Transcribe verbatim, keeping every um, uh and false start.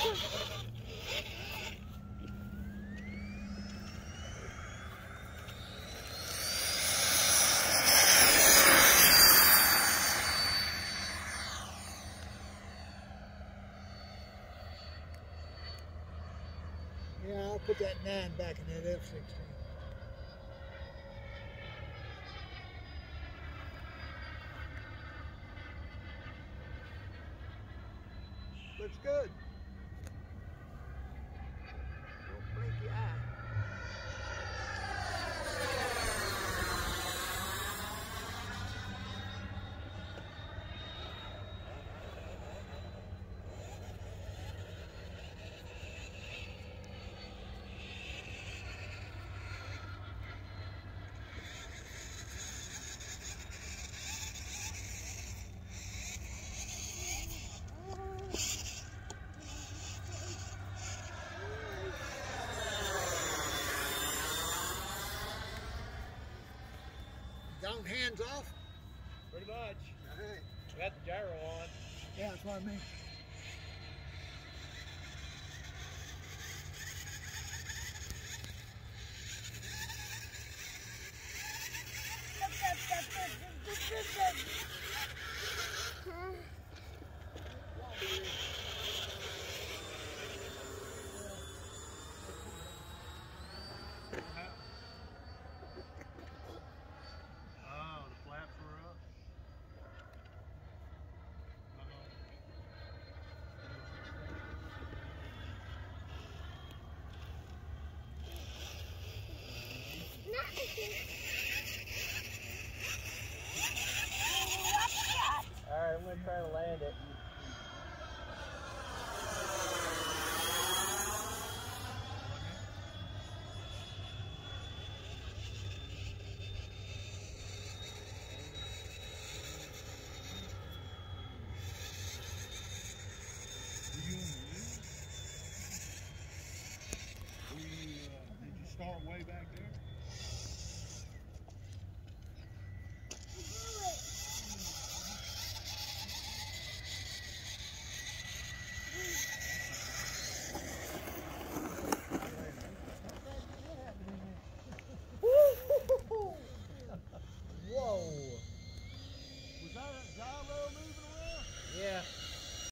Yeah, I'll put that nine back in that F sixteen. Looks good. Don't break your eye. Down hands off? Pretty much. All right. We got the gyro on. Yeah, that's what I mean. Oh, the flaps were up. Alright, I'm going to try to land it. Did you start way back there?